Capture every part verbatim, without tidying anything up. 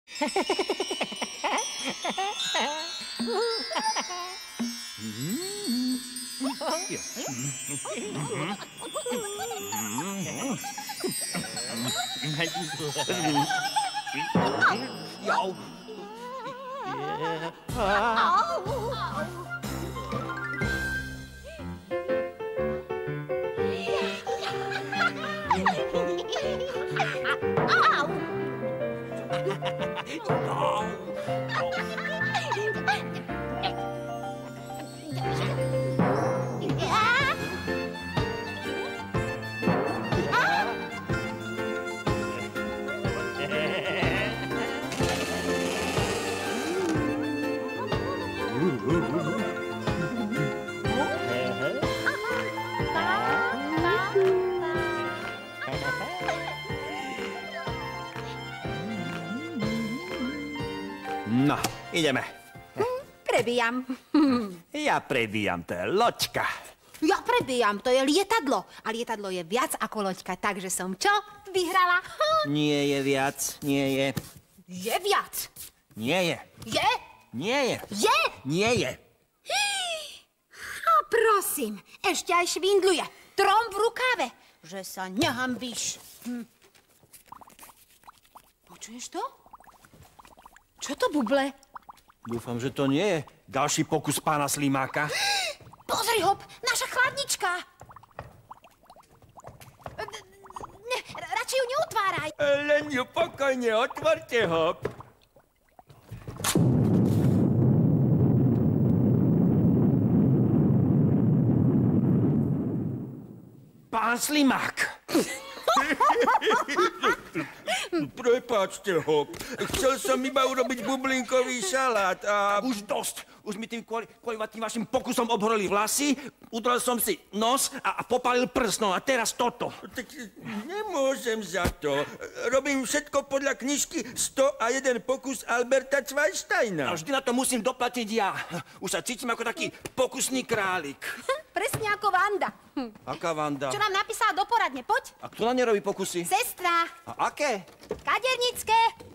Jau. No, ideme. Prebíjam. Ja prebíjam, to je loďka. Ja prebíjam, to je lietadlo. A lietadlo je viac ako loďka, takže som čo? Vyhrala. Nie je viac, nie je. Je viac. Nie je. Je? Nie je. Je? Nie je. A prosím, ešte aj švindluje. Trom v rukáve, že sa nehambíš. Hm. Počuješ to? Čo to buble? Dúfam, že to nie je ďalší pokus pána Slimáka. Pozri, Hop, naša chladnička. Ne, radšej ju neutváraj. Len ju pokojne otvorte, Hop. Pán Slimák. Prepáčte, Hop. Chcel som iba urobiť bublinkový šalát a... Už dosť. Už mi tým kvôli, kvôli tým vašim pokusom obhoreli vlasy, udrel som si nos a, a popálil prst. No a teraz toto. Tak nemôžem za to. Robím všetko podľa knižky sto a jeden pokus Alberta Schweinsteina. A vždy na to musím doplatiť ja. Už sa cítim ako taký pokusný králik. Presne ako Vanda. Hm. Aká Vanda? Čo nám napísala do poradne, poď. A kto na ne robí pokusy? Sestra. A aké? Kadernické.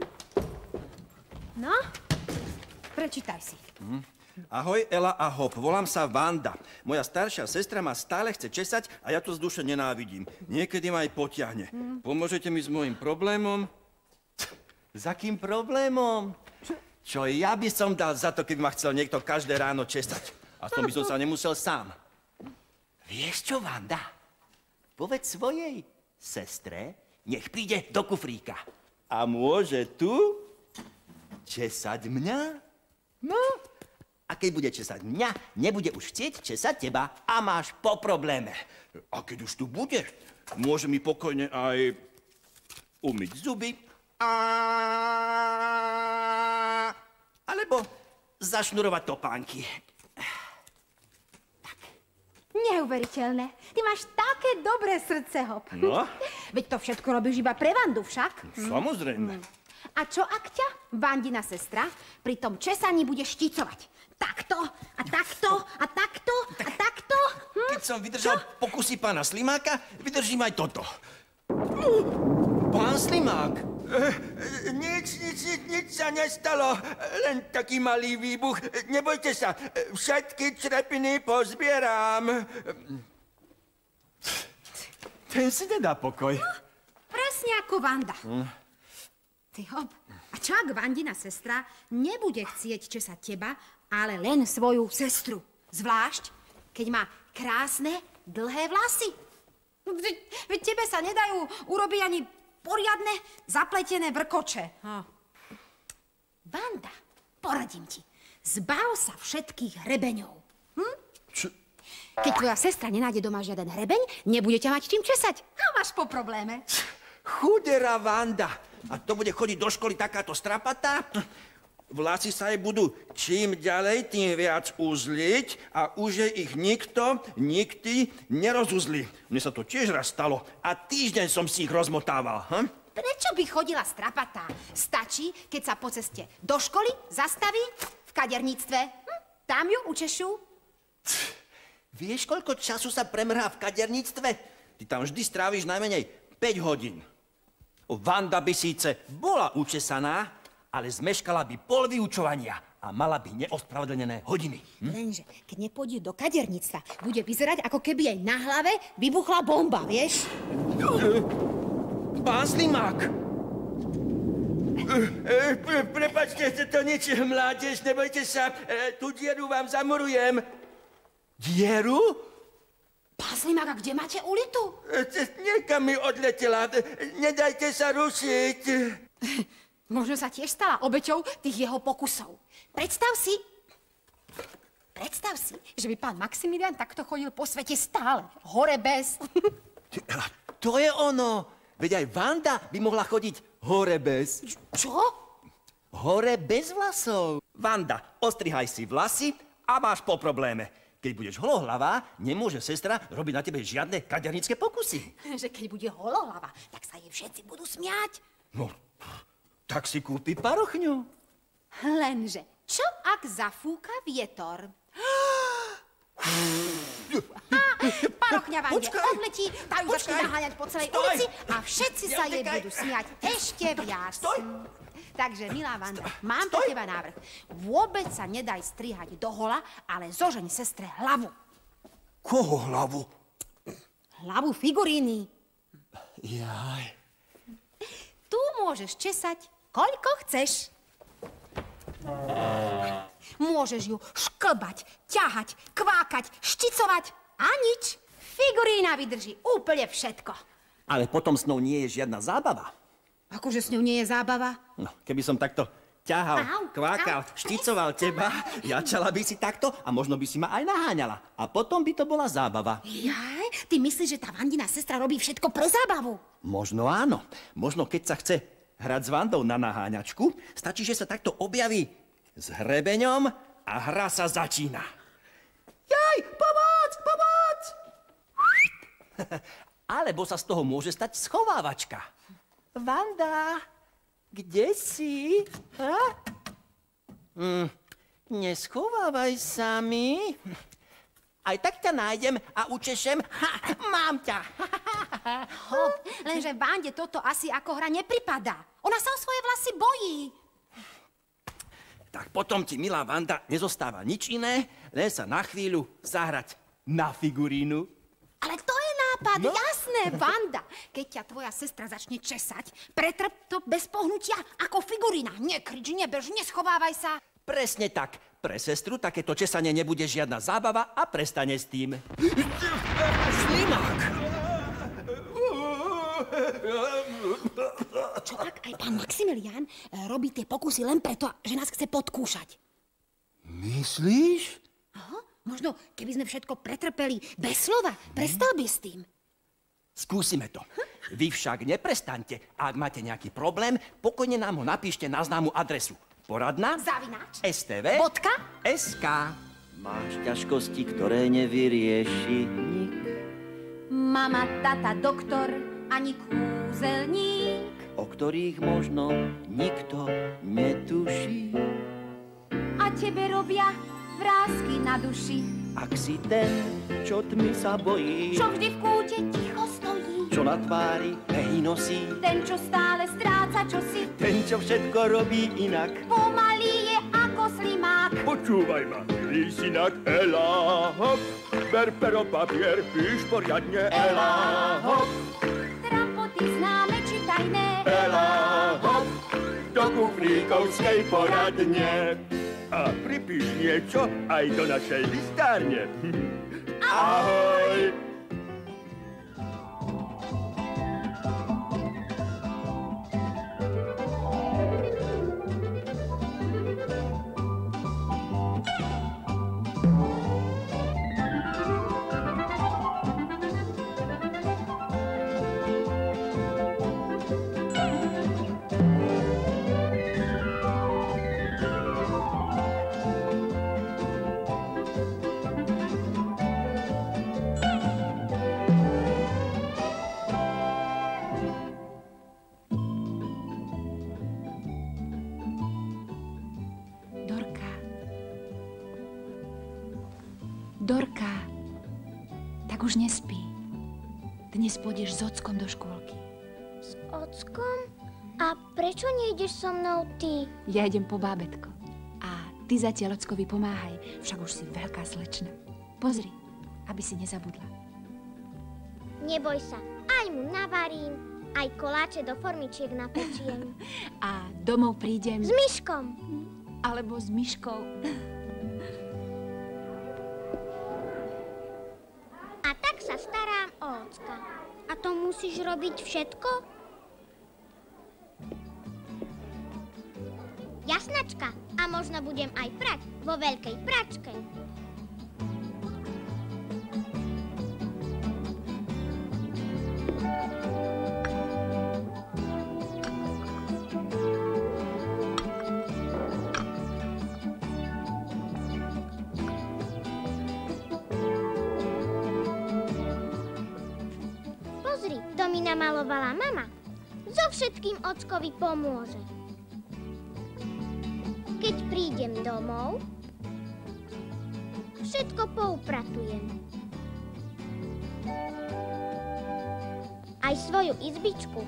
No, prečítaj si. Hm. Ahoj, Ela a Hop, volám sa Vanda. Moja staršia sestra ma stále chce česať a ja to z duše nenávidím. Niekedy ma aj potiahne. Mm. Pomôžete mi s môjim problémom? S akým problémom? Čo ja by som dal za to, keby ma chcel niekto každé ráno česať. A to by som sa nemusel sám. Vieš čo, Vanda? Povedz svojej sestre, nech príde do kufríka. A môže tu česať mňa? No... A keď bude česať mňa, nebude už chcieť česať teba a máš po probléme. A keď už tu bude, môže mi pokojne aj umyť zuby a... alebo zašnurovať topánky. Tak. Neuveriteľné. Ty máš také dobré srdce, Hop. No? Veď to všetko robíš iba pre Vandu však. Samozrejme. Hm. A čo ak ťa, Vandina sestra, pri tom česaní bude šticovať? Takto, a takto, a takto, a takto. Hm? Keď som vydržal čo? Pokusy pána Slimáka, vydržím aj toto. Pán Slimák. E, nič, nič, nič, nič sa nestalo. Len taký malý výbuch. Nebojte sa, všetky črepiny pozbieram. Ten si nedá pokoj. No, presne ako Vanda. Hm. Ty, Hop, a čo ak Vandina sestra nebude chcieť česať teba, ale len svoju sestru? Zvlášť, keď má krásne, dlhé vlasy. Veď, veď tebe sa nedajú urobiť ani poriadne, zapletené vrkoče. Ha. Vanda, poradím ti, zbav sa všetkých hrebeňov. Hm? Čo? Keď tvoja sestra nenájde doma žiaden hrebeň, nebude ťa mať čím česať. A máš po probléme. Chudera Vanda. A to bude chodiť do školy takáto strapatá? Vlasy sa jej budú čím ďalej, tým viac uzliť a už jej ich nikto, nikdy nerozuzli. Mne sa to tiež raz stalo a týždeň som si ich rozmotával. Hm? Prečo by chodila strapatá? Stačí, keď sa po ceste do školy zastaví v kaderníctve. Hm? Tam ju učešu. Vieš, koľko času sa premrhá v kaderníctve? Ty tam vždy stráviš najmenej päť hodín. Vanda by síce bola učesaná, ale zmeškala by pol vyučovania a mala by neospravedlnené hodiny. Hm? Lenže, keď nepôjde do kaderníctva, bude vyzerať, ako keby jej na hlave vybuchla bomba, vieš? Pán Slimák! Prepačte, to nič, mládež, nebojte sa, tú dieru vám zamurujem. Dieru? Pán Slimák, a kde máte ulitu? Niekam mi odletela, nedajte sa rušiť. Možno sa tiež stala obeťou tých jeho pokusov. Predstav si, predstav si, že by pán Maximilián takto chodil po svete stále, hore bez. To je ono. Veď aj Vanda by mohla chodiť hore bez. Čo? Hore bez vlasov. Vanda, ostrihaj si vlasy a máš po probléme. Keď budeš holohlavá, nemôže sestra robiť na tebe žiadne kadernícke pokusy. Že keď bude holohlava, tak sa jej všetci budú smiať. No, tak si kúpi parochňu. Lenže, čo ak zafúka vietor? Parochňa Vande odletí, tá ju začne naháňať po celej Stoj. ulici a všetci sa jej Neutekaj. budú smiať ešte viac. Stoj. Takže, milá Vanda, mám pre teba návrh. Vôbec sa nedaj strihať do hola, ale zožeň sestre hlavu. Koho hlavu? Hlavu figuríny. Jaj. Tu môžeš česať, koľko chceš. Môžeš ju šklbať, ťahať, kvákať, šticovať a nič. Figurína vydrží úplne všetko. Ale potom s ňou nie je žiadna zábava. Akože s ňou nie je zábava? No, keby som takto ťahal, Au, kvákal, au, šticoval teba, jačala by si takto a možno by si ma aj naháňala. A potom by to bola zábava. Jaj, ty myslíš, že tá Vandina sestra robí všetko pre zábavu? Možno áno. Možno keď sa chce hrať s Vandou na naháňačku, stačí, že sa takto objaví s hrebeňom a hra sa začína. Jaj, pomoc, pomoc! Alebo sa z toho môže stať schovávačka. Vanda, kde si? Ha? Hm, neschovávaj sa mi. Aj tak ťa nájdem a učešem. Ha, mám ťa. Hop, lenže Vande toto asi ako hra nepripadá. Ona sa o svoje vlasy bojí. Tak potom ti, milá Vanda, nezostáva nič iné, len sa na chvíľu zahrať na figurínu. Ale to je nápad, No. jasné, Vanda. Keď ťa tvoja sestra začne česať, pretrp to bez pohnutia ako figurína. Nekrič, nebež, neschovávaj sa. Presne tak. Pre sestru takéto česanie nebude žiadna zábava a prestane s tým. Slimák! Čo ak aj pán Maximilián e, robí tie pokusy len preto, že nás chce podkúšať? Myslíš? Aha, možno, keby sme všetko pretrpeli bez slova, prestal by s tým. Skúsime to. Vy však neprestaňte. Ak máte nejaký problém, pokojne nám ho napíšte na známu adresu. Poradná Zavináč. es té vé Bodka. es ká. Máš ťažkosti, ktoré nevyrieši nik. Mama, tata, doktor, ani kúzelník. O ktorých možno nikto netuší. A tebe robia vrásky na duši. Ak si ten, čo tmy sa bojí, Čo vždy v kúte ticho stojí. čo na tvári hej nosí, Ten, čo stále stráca čosi. ten, čo všetko robí inak. Pomalý je ako slimák. Počúvaj ma, milý synak, Ela, hop. Ber pero, papier, píš poriadne, Ela, hop. Trampoty známe či tajné. Ela, hop. Do kufríkovskej poradne. A pripíš niečo aj do našej listárne. Ahoj. Dorka. Dorka. Tak už nespí. Dnes pôjdeš s ockom do škôlky. S ockom? A prečo nejdeš so mnou ty? Ja idem po bábätko. A ty zatiaľ ockovi pomáhaj, však už si veľká slečna. Pozri, aby si nezabudla. Neboj sa, aj mu navarím, aj koláče do formičiek napečiem. A domov prídem... S Myškom. Alebo s Myškou. A tak sa starám o ocka. A to musíš robiť všetko? Jasnačka. A možno budem aj prať vo veľkej pračke. Pozri, to mi namalovala mama. So všetkým ockovi pomôže. Keď prídem domov, všetko poupratujem. Aj svoju izbičku.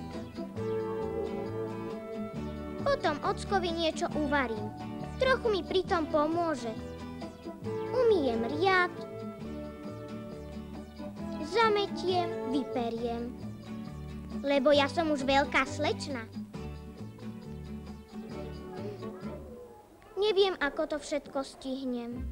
Potom ockovi niečo uvarím. Trochu mi pritom pomôže. Umyjem riad, zametiem, vyperiem. Lebo ja som už veľká slečna. Neviem, ako to všetko stihnem.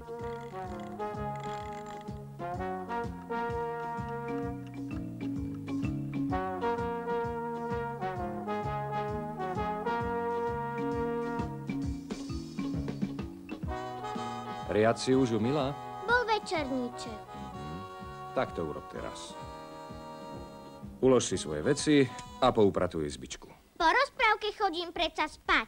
Riad si už umyla? Bol večerníček. Tak to urob teraz. Ulož si svoje veci a poupratuj izbičku. Po rozprávke chodím predsa spať.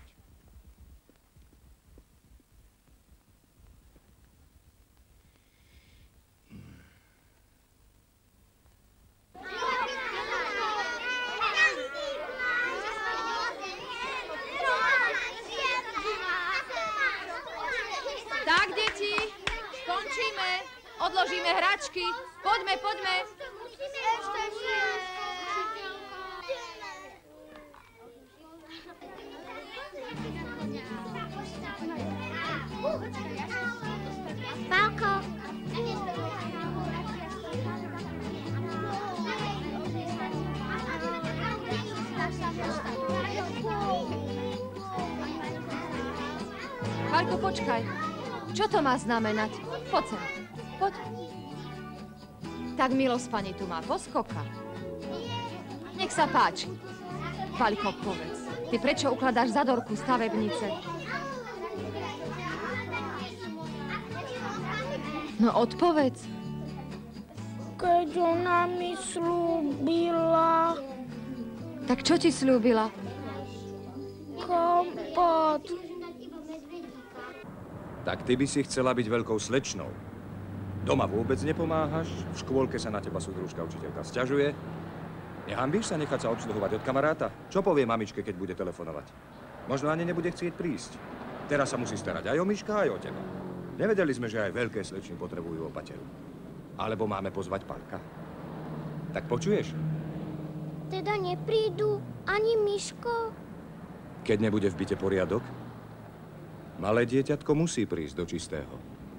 Tak, deti, skončíme. Odložíme hračky. Poďme, poďme. Pálko. Pálko, počkaj. Čo to má znamenať? Poď sem. Poď. Tak milosť pani tu má poskoka. Nech sa páči. Pálko, povedz. Ty prečo ukladáš zadorku stavebnice? No odpovedz. Keď ona mi slúbila Tak čo ti slúbila? kompot. Tak ty by si chcela byť veľkou slečnou. Doma vôbec nepomáhaš, v škôlke sa na teba súdružka učiteľka sťažuje. Nehambíš sa nechať sa obsluhovať od kamaráta? Čo povie mamičke, keď bude telefonovať? Možno ani nebude chcieť prísť. Teraz sa musí starať aj o Myška, aj o teba. Nevedeli sme, že aj veľké slečny potrebujú opateru. Alebo máme pozvať Pálka. Tak počuješ? Teda neprídu ani Myško? Keď nebude v byte poriadok, malé dieťatko musí prísť do čistého.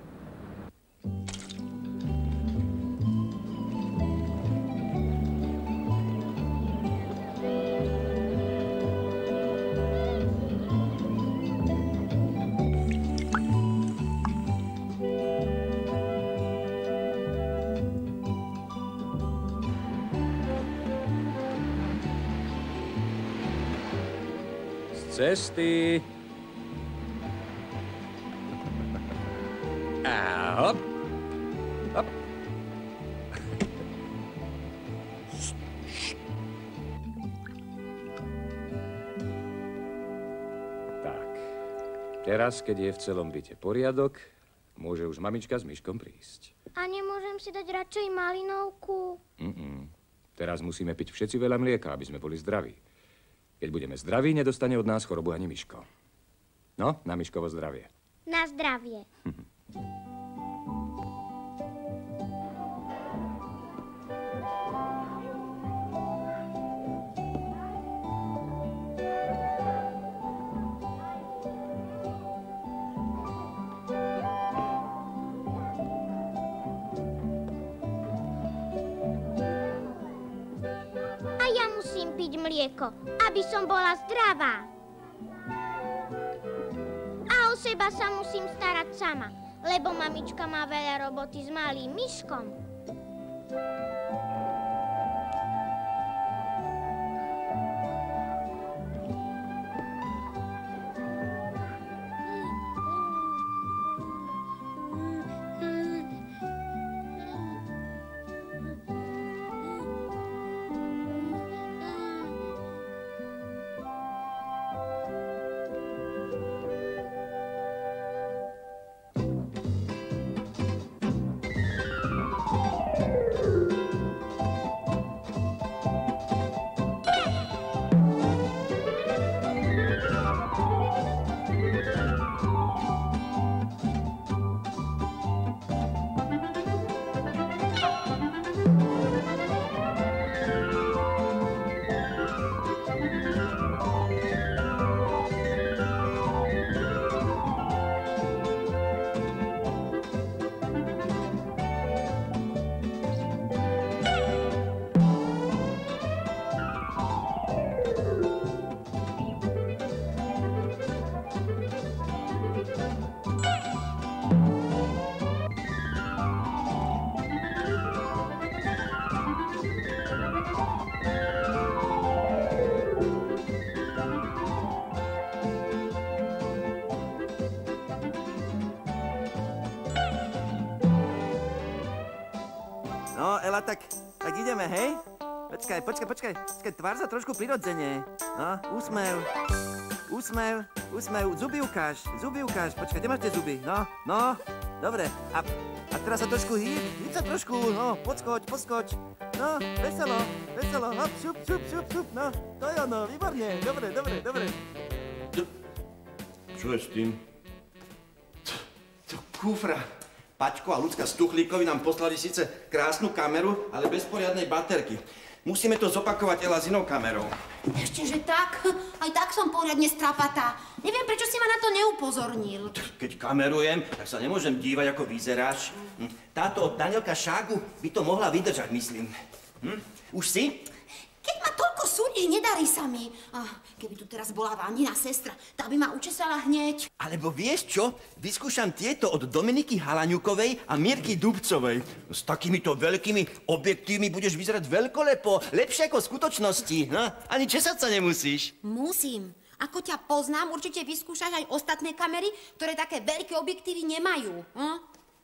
Cesty. A hop. Hop. Tak. Teraz, keď je v celom byte poriadok, môže už mamička s Myškom prísť. A nemôžem si dať radšej malinovku? Mm-mm. Teraz musíme piť všetci veľa mlieka, aby sme boli zdraví. Keď budeme zdraví, nedostane od nás chorobu ani Myško. No, na Myškovo zdravie. Na zdravie. piť mlieko, aby som bola zdravá. A o seba sa musím starať sama, lebo mamička má veľa roboty s malým myškom. No, Ela, tak, tak ideme, hej? Počkaj, počkaj, počkaj, počkaj, tvár sa trošku prirodzene. No, úsmev, úsmev, úsmev, zuby ukáž, zuby ukáž, počkaj, kde máš tie zuby? No, no, dobre, a, a teraz sa trošku hýb, hýb sa trošku, no, podskoč, podskoč. No, veselo, veselo, hop, šup, šup, šup, šup, no, to je ono, výborne, dobre, dobre, dobre. Čo je s tým? To kufra. Paťko a Ľudská Stuchlíkovi nám poslali síce krásnu kameru, ale bez poriadnej baterky. Musíme to zopakovať, Ela, s inou kamerou. Ešte, že tak? Aj tak som poriadne strapatá. Neviem, prečo si ma na to neupozornil. Keď kamerujem, tak sa nemôžem dívať, ako vyzeráš. Táto od Danielka Šágu by to mohla vydržať, myslím. Hm? Už si? Keď ma toľko súdi, nedarí sa mi. Ah, keby tu teraz bola Vandina sestra, tá by ma učesala hneď. Alebo vieš čo? Vyskúšam tieto od Dominiky Halaňukovej a Mirky Dubcovej. S takýmito veľkými objektívmi budeš vyzerať veľkolepo, lepšie ako v skutočnosti. No, ani česať sa nemusíš. Musím. Ako ťa poznám, určite vyskúšaš aj ostatné kamery, ktoré také veľké objektívy nemajú. Hm?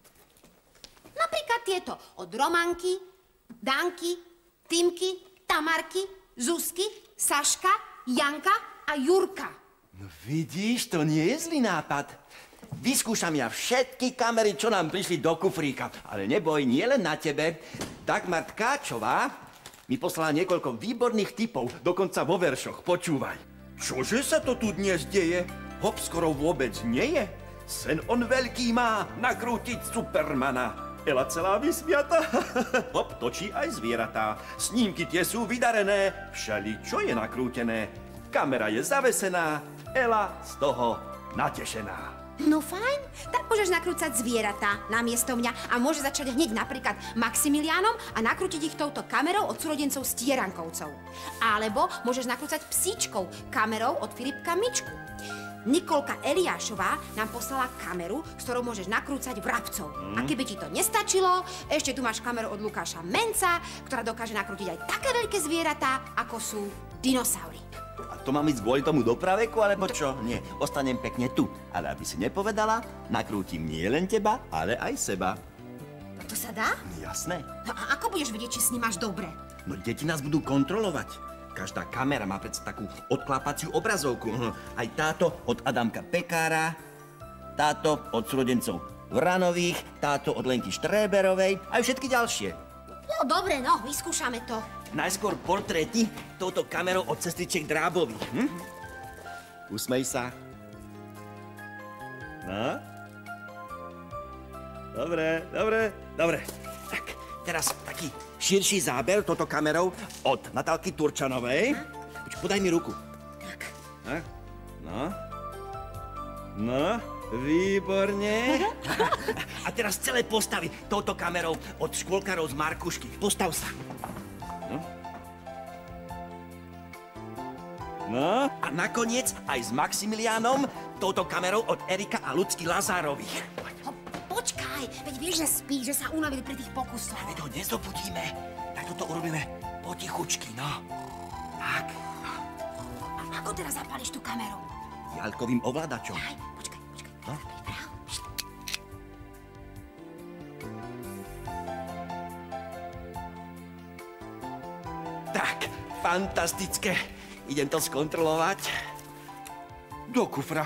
Napríklad tieto od Romanky, Danky, Timky, Tamarky, Zuzky, Saška, Janka a Jurka. No vidíš, to nie je zlý nápad. Vyskúšam ja všetky kamery, čo nám prišli do kufríka. Ale neboj, nie len na tebe. Dagmar Tkáčová mi poslala niekoľko výborných tipov, dokonca vo veršoch. Počúvaj. Čože sa to tu dnes deje? Hop skoro vôbec nie je. Sen on veľký má nakrútiť Supermana. Ela celá vysmiata. Hop točí aj zvieratá. Snímky tie sú vydarené. Všeličo je nakrútené. Kamera je zavesená. Ela z toho natešená. No fajn, tak môžeš nakrúcať zvieratá namiesto mňa a môžeš začať hneď napríklad Maximiliánom a nakrútiť ich touto kamerou od súrodencov Stierankovcov. Alebo môžeš nakrúcať psíčkou kamerou od Filipka Mičku. Nikolka Eliášová nám poslala kameru, s ktorou môžeš nakrúcať vrabcov. Mm. A keby ti to nestačilo, ešte tu máš kameru od Lukáša Menca, ktorá dokáže nakrútiť aj také veľké zvieratá, ako sú dinosaury. A to mám ísť kvôli tomu do praveku, alebo čo? Nie, ostanem pekne tu. Ale aby si nepovedala, nakrútim nie len teba, ale aj seba. To sa dá? Jasné. No a ako budeš vedieť, či snímaš dobre? No deti nás budú kontrolovať. Každá kamera má predsa takú odklápaciu obrazovku. Aj táto od Adamka Pekára, táto od súrodencov Vranových, táto od Lenky Štréberovej, aj všetky ďalšie. No dobre, no, vyskúšame to. Najskôr portréty touto kamerou od sestričiek Drábových. Hm? Usmej sa. No? Dobre, dobre, dobre. Tak, teraz taký širší záber touto kamerou od Natálky Turčanovej. Poď, podaj mi ruku. Tak. Tak, no. No, výborne. A teraz celé postavy touto kamerou od škôlkarov z Markušky. Postav sa. No. No, a nakoniec aj s Maximiliánom, touto kamerou od Erika a Ľudsky Lazárových. No, počkaj, veď vieš, že spí, že sa unavil pri tých pokusoch. Veď ho nezobudíme. Tak toto urobíme potichučky, no. Tak. A ako teraz zapáliš tú kameru? Jalkovým ovládačom. Aj, počkaj, počkaj. No? Tak, fantastické. Idem to skontrolovať. Do kufra.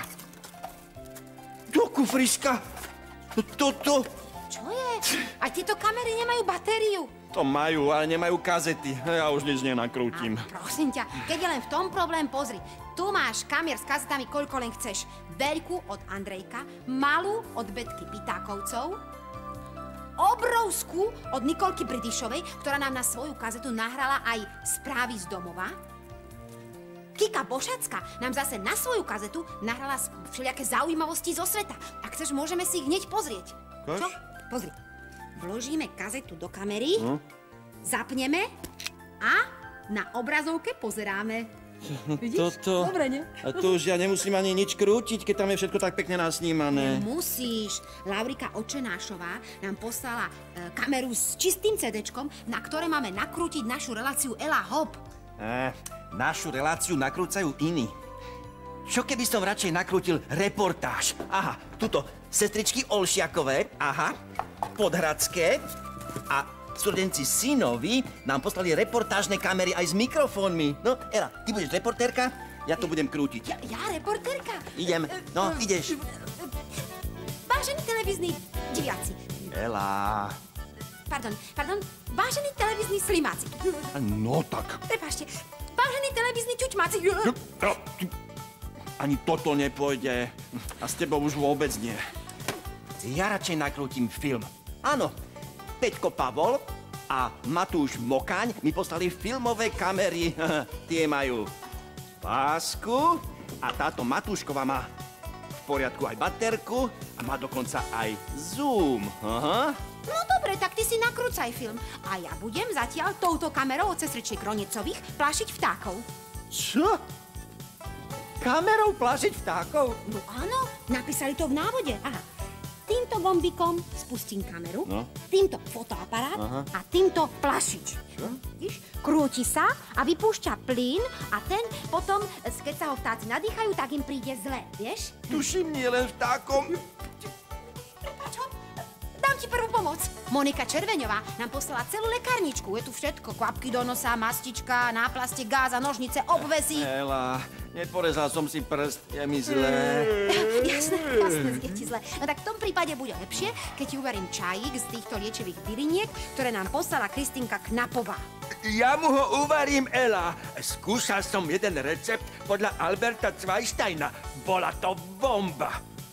Do kufriska. Toto. Čo je? Aj tieto kamery nemajú batériu. To majú, ale nemajú kazety. Ja už nič nenakrútim. A prosím ťa, keď je len v tom problém, pozri. Tu máš kamier s kazetami, koľko len chceš. Veľkú od Andrejka, malú od Betky Pitákovcov, obrovskú od Nikolky Bridyšovej, ktorá nám na svoju kazetu nahrala aj správy z domova. Kika Bošacka nám zase na svoju kazetu nahrala všelijaké zaujímavosti zo sveta. Ak chceš, môžeme si ich hneď pozrieť. Kaž? Čo? Pozri. Vložíme kazetu do kamery, hm? Zapneme a na obrazovke pozeráme. Vidíš? Toto. Dobre, ne? A to už ja nemusím ani nič krútiť, keď tam je všetko tak pekne nasnímané. Musíš. Laurika Očenášová nám poslala e, kameru s čistým cédečkom, na ktoré máme nakrútiť našu reláciu Ela Hop. E, našu reláciu nakrúcajú iní. Čo keby som radšej nakrútil reportáž? Aha, tuto sestričky Olšiakové, aha, Podhradské a studenci Synovi nám poslali reportážne kamery aj s mikrofónmi. No, Ela, ty budeš reportérka, ja to budem krútiť. Ja, ja reportérka? Idem, no, ideš. Vážení televízni diváci. Ela. Pardon, pardon, vážení televízni slimáci. No tak. Prepáčte, vážení televízni čučmáci. No, ani toto nepôjde. A s tebou už vôbec nie. Ja radšej nakrútim film. Áno, Peťko Pavol a Matúš Mokáň mi poslali filmové kamery. Tie majú pásku a táto Matúšková má v poriadku aj baterku a má dokonca aj zoom. Aha. No dobre, tak ty si nakrúcaj film. A ja budem zatiaľ touto kamerou od sestričiek Ronecových plášiť vtákov. Čo? Kamerou plášiť vtákov? No áno, napísali to v návode. Aha. Týmto gombikom spustím kameru, no. Týmto fotoaparát Aha. a týmto plašič. Čo? Víš? Krúti sa a vypúšťa plyn a ten potom, keď sa ho vtáci nadýchajú, tak im príde zle, vieš? Tuším, nie len vtákom. Čo? Dám ti prvú pomoc. Monika Červeňová nám poslala celú lekárničku. Je tu všetko. Kvapky do nosa, mastička, náplastie, gáza, nožnice, obvesy. Ela, neporezal som si prst, je mi zlé. Jasné, jasné, je ti zle. No tak v tom prípade bude lepšie, keď ti uvarím čajík z týchto liečivých byliniek, ktoré nám poslala Kristýnka Knapová. Ja mu ho uvarím, Ela. Skúšal som jeden recept podľa Alberta Zweisteina. Bola to bomba.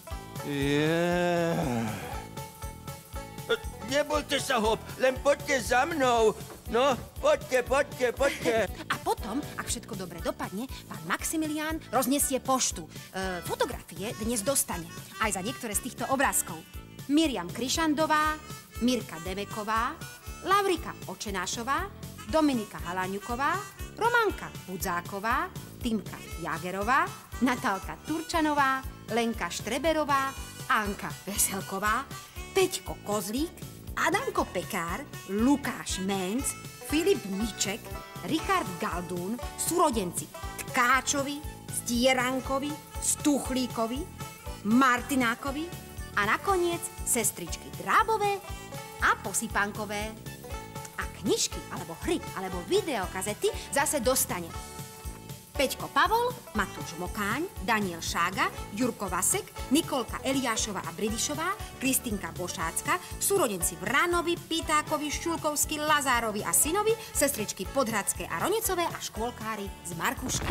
Yeah. Nebojte sa, Hop, len poďte za mnou. No, poďte, poďte, poďte. A potom, ak všetko dobre dopadne, pán Maximilián roznesie poštu. E, fotografie dnes dostane. Aj za niektoré z týchto obrázkov. Miriam Krišandová, Mirka Deveková, Laurika Očenášová, Dominika Halaňuková, Romanka Budzáková, Timka Jagerová, Natálka Turčanová, Lenka Štreberová, Anka Veselková, Peťko Kozlík, Adamko Pekár, Lukáš Menc, Filip Niček, Richard Galdún, súrodenci Tkáčovi, Stierankovi, Stuchlíkovi, Martinákovi a nakoniec sestričky Drábové a Posypankové. A knižky, alebo hry, alebo videokazety zase dostane Peťko Pavol, Matúš Mokáň, Daniel Šága, Jurko Vasek, Nikolka Eliášová a Bridyšová, Kristýnka Bošácka, súrodenci Vranovi, Pitákovi, Šulkovsky, Lazárovi a Synovi, sestričky Podhradské a Ronecové a škôlkári z Markušky.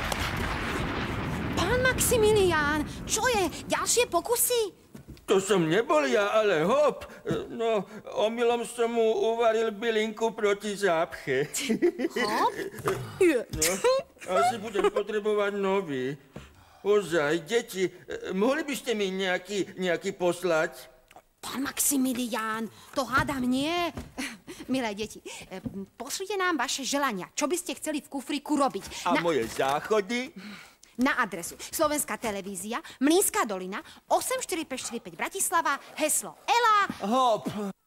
Pán Maximilián, čo je? Ďalšie pokusy? To som nebol ja, ale Hop. No, omylom som mu uvaril bylinku proti zápche. Hop? No, asi budem potrebovať nový. Ozaj, deti, mohli by ste mi nejaký, nejaký poslať? Pán Maximilián, to hádam nie. Milé deti, e, pošlite nám vaše želania. Čo by ste chceli v kufríku robiť? A Na, moje záchody? na adresu Slovenská televízia, Mlýnská dolina, osem štyri päť štyri päť Bratislava, heslo Ela. Hop.